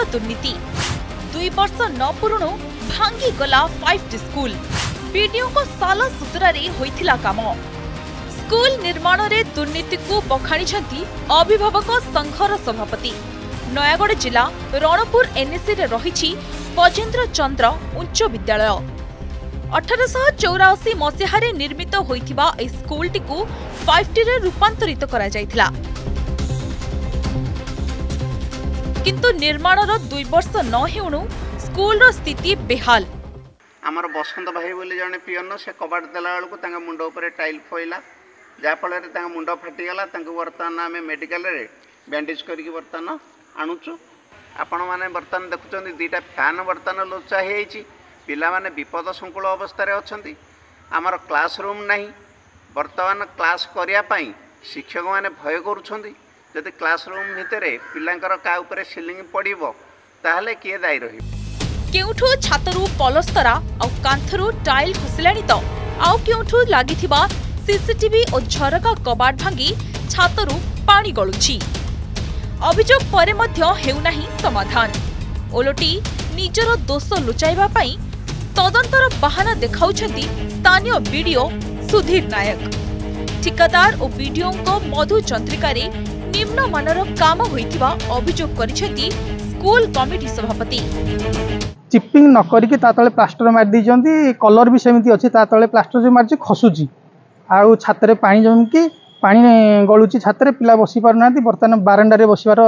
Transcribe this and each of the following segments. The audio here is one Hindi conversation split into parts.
दुर्नीति 2 वर्ष न पुरुणु भांगी गला 5टी स्कूल बीडीओ को साला सूत्रा रे होइथिला काम। स्कूल निर्माण रे दुर्नीति को बखाणी अभिभावक संघर सभापति। नयागढ़ जिला रणपुर एनएसी रे रहिछि बजेन्द्र चंद्र उच्च विद्यालय। 1884 मसीहारे निर्मित होइथिबा ए स्कूलटी को 5टी रे रूपांतरित करा जायथिला, किंतु निर्माणर 2 वर्ष न हेउनु स्कूल रो स्थिति बेहाल। आमर बसंत भाई बोली जने पियन से कबाट देला बेलू तांगा मुंड ऊपर टाइल फैला जा फल मुंड फाटीगला। बर्तमान आम मेडिकल रे बैंडेज करके बर्तमान आणुचु। आपण मैंने बर्तमान देखुं 2टा फैन बर्तमान लोचा हो पिला माने विपद संकुल अवस्था अच्छा। आमर क्लासरूम नहीं बर्तमान क्लास करने शिक्षक मैंने भय करुँच क्लासरूम भितर पिलांकर का ऊपर सिलिंग पड़ो ताहले किए दायी रही। केउठु छातरु पलस्तरा आ कांथरु टाइल खसिलाणी तो आउ केउठु लागिथिबा सीसीटीवी और झरका कबाट भांगी छातरु पानी गळुछि। अभियोग परे मध्य हेउनाही समाधान। ओलोटी निजर दोष लुचाइबा पई तदंतर बहाना देखाउछंती स्थानीय बीडीओ सुधीर नायक। ठिकादार और बीडीओ को मधु चंद्रिका रे निम्न मानर काम होइथिबा अभियोग करिसेंती स्कूल कमिटी सभापति। चिपिंग न करके तले प्लास्टर मार दी, कलर भी सेमती अच्छी तले प्लास्टर जो मार्च खसुची आउ छात्र पानी जमिकी पानी गलुची छात्र पिला बसी पार ना। बर्तमान बारंडारे बसबार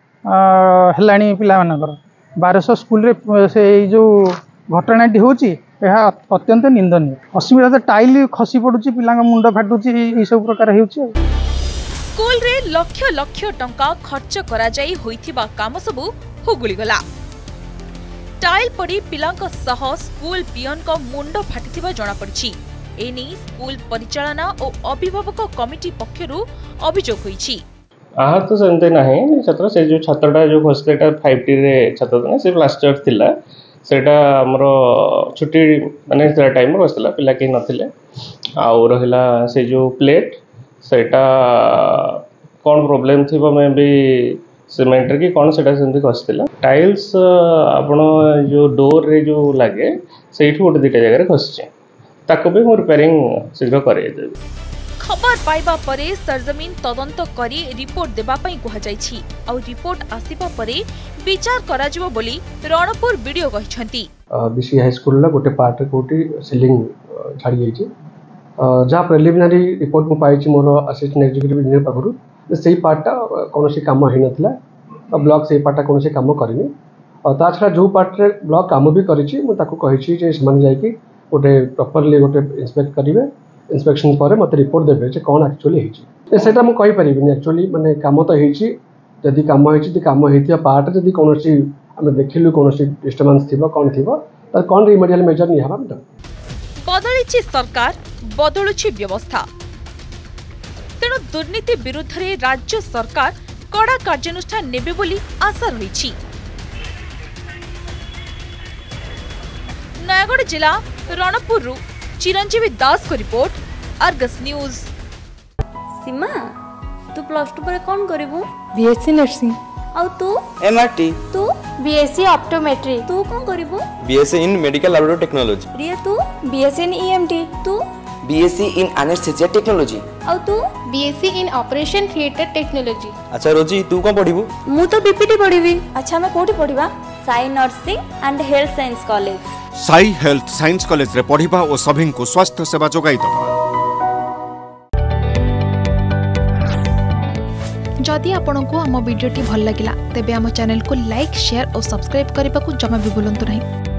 है पिला मानकर 1200 स्कूल रे से जो घटनाटी होची यह अत्यंत निंदनीय। असुविधा तो टाइल खसी पड़ुची पिला मुंड फाटुची ये सब प्रकार होची। स्कूल रे लक्ष लक्ष टंका खर्च करा जाई होइथिबा काम सबु हुगुली गला। टाइल पड़ी पिलांक सह स्कूल पियन को मुंड फाटिथिबा जणा पड़छि। एनी स्कूल परिचालना और अभिभावक कमिटी पक्षरु अभियोग होईछि। आहा तो सेमते नाही छात्र से जो छात्रटा जो खसलेटा 5टी रे छात्र ने से प्लास्टर थिला सेटा हमरो छुट्टी माने से टाइम बसला पिला के नथिले आ रहिला से जो प्लेट सेटा कोन प्रॉब्लम थिबो मे भी सीमेंट की कौन से सेमती खसला। टाइल्स आपण जो डोर रे जो लगे से गोटे 2टा जगह खसचे ताको भी मो रिपेयरिंग शीघ्र करे देबी। खबर पाइबा परे सरजमीन तदंत करी रिपोर्ट देबा पई कहा जायछि और रिपोर्ट आसीबा परे विचार करा जिवो बोली रणपुर वीडियो कहिसंती। बीसी हाई स्कूल ला गोटे पार्ट कोटी सीलिंग छाड़ी जायछि जा प्रिलिमिनरी रिपोर्ट मु पाइछि मोर असिस्टेंट एग्जीक्यूटिव इंजीनियर पाखरु से पार्टा कौन काम ही नाला ब्लॉक से पार्टा कौन काम करनी ता छड़ा जो पार्ट रे ब्लॉक काम भी करिछि मु ताको कहिछि जे समान जायकि गोटे प्रॉपर्ली गोटे इंस्पेक्ट करिवे इंस्पेक्शन पर मत रिपोर्ट देबे जे कौन एक्चुअली हेछि सेटा मु कहि परिबिनी। एक्चुअली माने काम तो हेछि जदि काम हेछि ती काम हेतिया पार्ट जदि कोनोसी हम देखिलु कोनोसी डिस्टर्बेंस थिबो कौन थिबो त कौन रिमेडियल मेजर नि हबा त बदलिछि सरकार बदलुछि व्यवस्था। तेणु दुर्नीति विरुद्ध रे राज्य सरकार कड़ा कार्यानुष्ठान नेबे बोली आशा रही। नयागढ़ जिला रणपुर चिरंजीवी दास को रिपोर्ट, अर्गस न्यूज। सीमा तू +2 पर कौन करिवु? BSc nursing. और तू? एमआरटी। तू? BSc optometry. तू कौन करिवु? BSc in medical laboratory technology. Riya तू? BSc in EMT. तू? BSc in anaesthesia technology. और तू? BSc in operation theatre technology. अच्छा रोजी तू कौन पढ़िबु? मु तो बीपीटी पढ़िबी। अच्छा मैं कोठी पढ़िबा? Sai nursing and health science college. Sai health science college रे पढ़िबा और सभी को स्वास्थ्य सेवा जोगाई दबा। जदि आपंक आम भिडी भल लगा तेब आम चैनल को लाइक शेयर और सब्सक्राइब करने को जमा भी भूलु नहीं।